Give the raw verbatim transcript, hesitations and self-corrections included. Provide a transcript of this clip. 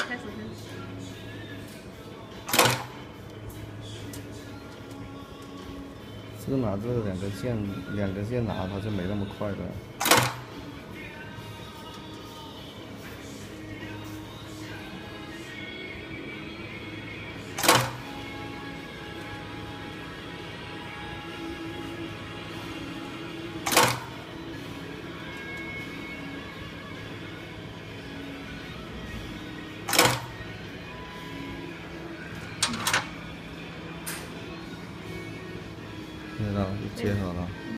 开始开始。 是拿这两个线，两个线拿它就没那么快的。看到，接好了。